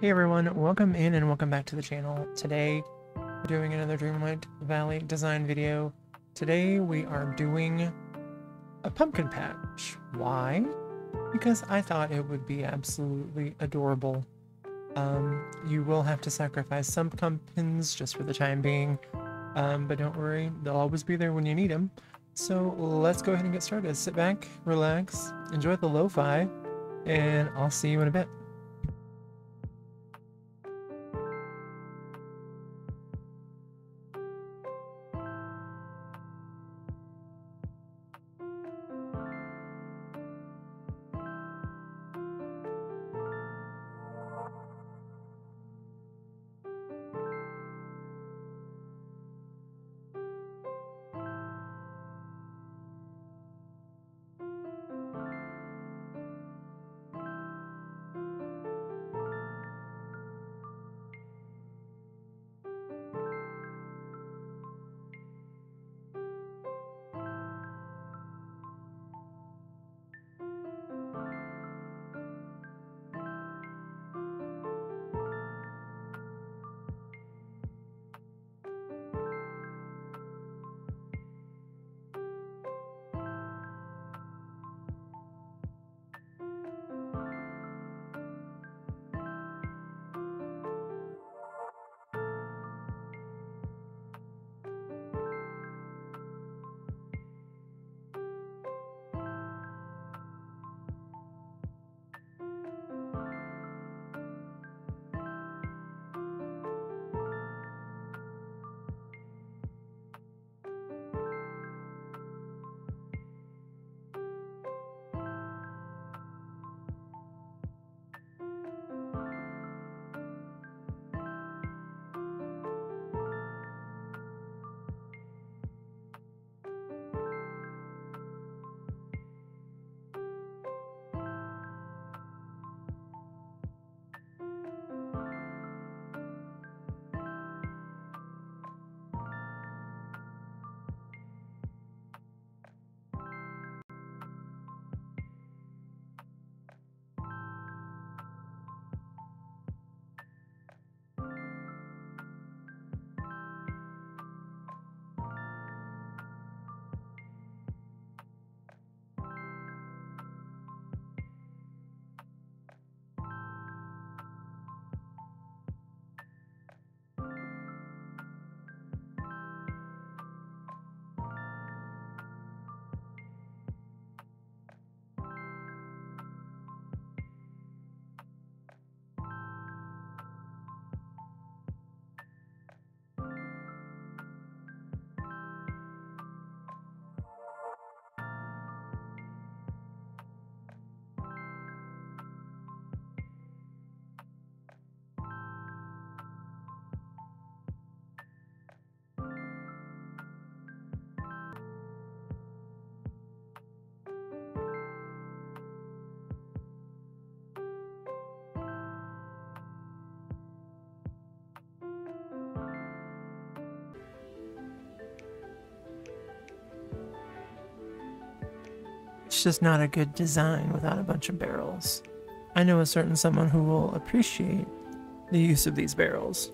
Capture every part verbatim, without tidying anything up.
Hey everyone, welcome in and welcome back to the channel. Today, we're doing another Dreamlight Valley design video. Today we are doing a pumpkin patch. Why? Because I thought it would be absolutely adorable. Um, you will have to sacrifice some pumpkins just for the time being, um, but don't worry, they'll always be there when you need them. So let's go ahead and get started. Sit back, relax, enjoy the lo-fi, and I'll see you in a bit. It's just not a good design without a bunch of barrels. I know a certain someone who will appreciate the use of these barrels.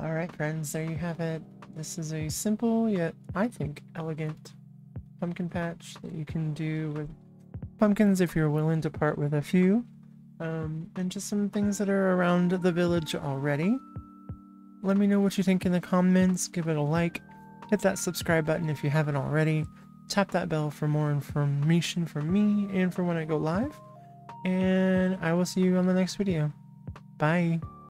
All right, friends, there you have it. This is a simple yet, I think, elegant pumpkin patch that you can do with pumpkins if you're willing to part with a few. Um, and just some things that are around the village already. Let me know what you think in the comments. Give it a like. Hit that subscribe button if you haven't already. Tap that bell for more information from me and for when I go live. And I will see you on the next video. Bye.